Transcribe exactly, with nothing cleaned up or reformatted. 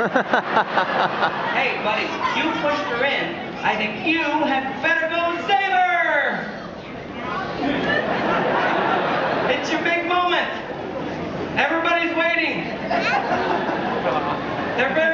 Hey, buddy, you pushed her in. I think you had better go and save her! It's your big moment. Everybody's waiting. They're ready.